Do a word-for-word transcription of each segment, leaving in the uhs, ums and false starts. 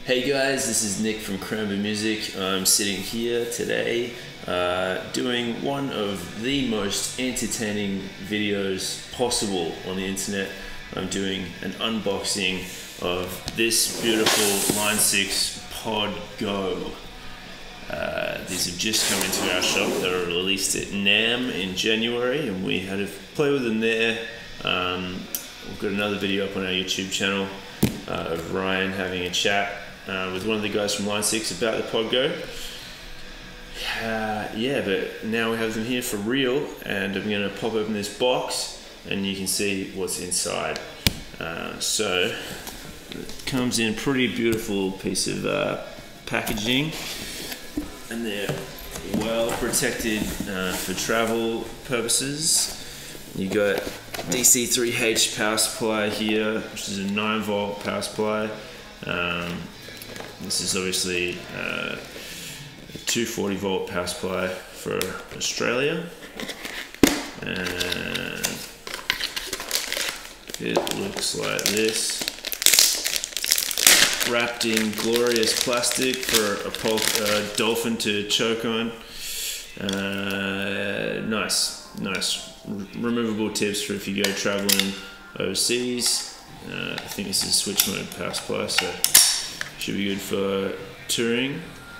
Hey guys, this is Nick from Cranbourne Music. I'm sitting here today uh, doing one of the most entertaining videos possible on the internet. I'm doing an unboxing of this beautiful Line six Pod Go. Uh, these have just come into our shop. They were released at NAMM in January and we had to play with them there. Um, we've got another video up on our YouTube channel uh, of Ryan having a chat Uh, with one of the guys from Line six about the Pod Go. Uh, yeah, but now we have them here for real, and I'm going to pop open this box and you can see what's inside. Uh, so, it comes in a pretty beautiful piece of uh, packaging, and they're well protected uh, for travel purposes. You got D C three H power supply here, which is a nine volt power supply. Um, This is obviously uh, a two forty volt power supply for Australia, and it looks like this, wrapped in glorious plastic for a pulp, uh, dolphin to choke on. Uh, nice, nice removable tips for if you go traveling overseas. Uh, I think this is a switch mode power supply, so should be good for touring.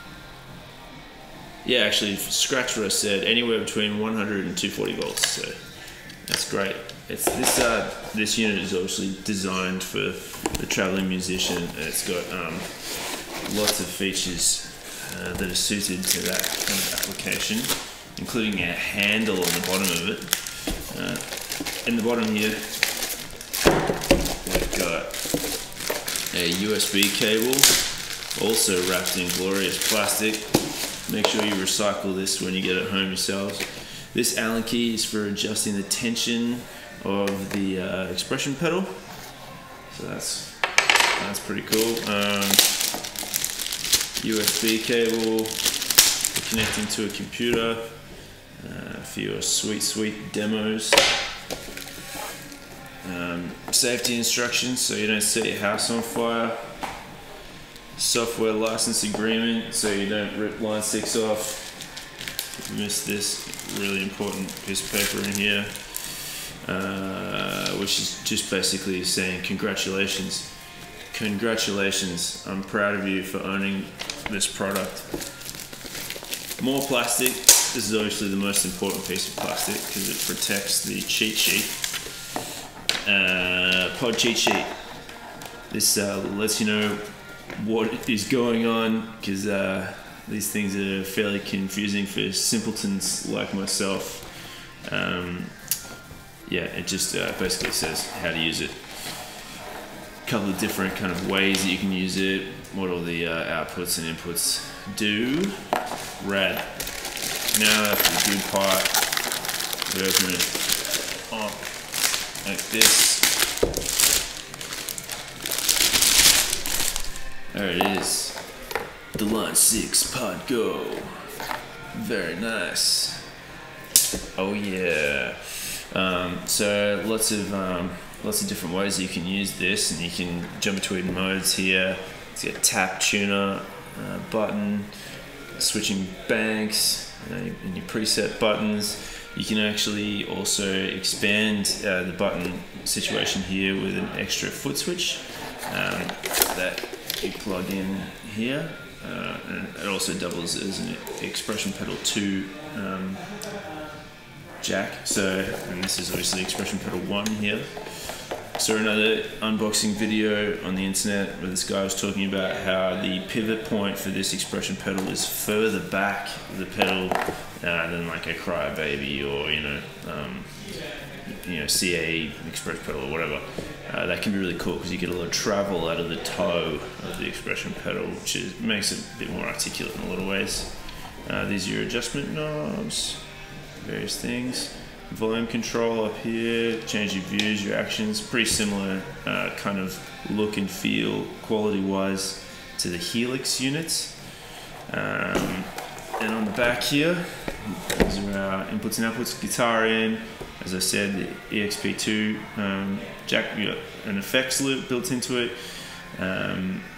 Yeah, actually, scratch what I said. Anywhere between one hundred and two forty volts. So that's great. It's this uh, this unit is obviously designed for the traveling musician, and it's got um, lots of features uh, that are suited to that kind of application, including a handle on the bottom of it. Uh, in the bottom here, we've got a U S B cable, also wrapped in glorious plastic. Make sure you recycle this when you get it home yourselves. This Allen key is for adjusting the tension of the uh, expression pedal, so that's that's pretty cool. Um, U S B cable for connecting to a computer uh, for your sweet sweet demos. Um, safety instructions so you don't set your house on fire. Software license agreement so you don't rip Line six off. Missed this really important piece of paper in here, uh, which is just basically saying congratulations. Congratulations, I'm proud of you for owning this product. More plastic. This is obviously the most important piece of plastic because it protects the cheat sheet. Uh, pod cheat sheet. This uh, lets you know what is going on, because uh, these things are fairly confusing for simpletons like myself. Um, yeah, it just uh, basically says how to use it. A couple of different kind of ways that you can use it, what all the uh, outputs and inputs do. Rad. Now for the good part, we open it up like this. There it is. The Line six Pod Go. Very nice. Oh yeah. Um, so lots of um, lots of different ways that you can use this, and you can jump between modes here. It's got a tap tuner uh, button, switching banks, uh, and your preset buttons. You can actually also expand uh, the button situation here with an extra foot switch um, that you plug in here, uh, and it also doubles as an expression pedal two um, jack. So, and this is obviously expression pedal one here. So another unboxing video on the internet where this guy was talking about how the pivot point for this expression pedal is further back of the pedal uh, than like a Crybaby or you know um, you know C A express pedal or whatever. Uh, that can be really cool because you get a lot of travel out of the toe of the expression pedal, which is, makes it a bit more articulate in a lot of ways. Uh, these are your adjustment knobs, various things. Volume control up here, change your views, your actions. Pretty similar uh, kind of look and feel quality wise to the Helix units. Um, and on the back here, these are our inputs and outputs. Guitar in, as I said, the E X P two um, jack, you got an effects loop built into it. Um,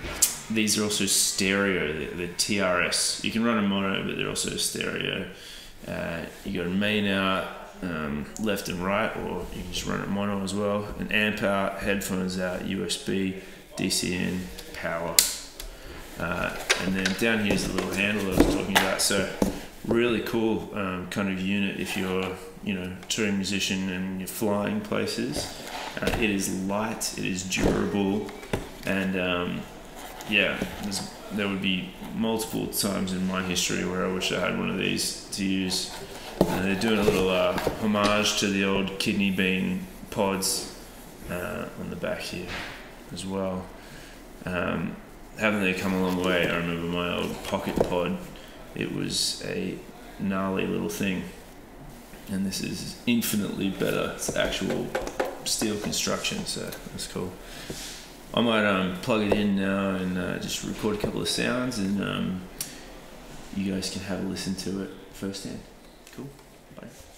these are also stereo, the, the T R S. You can run a mono, but they're also stereo. Uh, you got a main out, um, left and right, or you can just run it mono as well. An amp out, headphones out, U S B, D C in, power. Uh, and then down here is the little handle I was talking about. So really cool um, kind of unit if you're, you know, touring musician and you're flying places. Uh, it is light, it is durable, and um, yeah, there would be multiple times in my history where I wish I had one of these to use. Uh, they're doing a little uh, homage to the old kidney bean pods uh, on the back here as well. Um, haven't they come a long way? I remember my old pocket pod. It was a gnarly little thing, and this is infinitely better. It's actual steel construction, so that's cool. I might um, plug it in now and uh, just record a couple of sounds, and um, you guys can have a listen to it firsthand. Cool. Bye.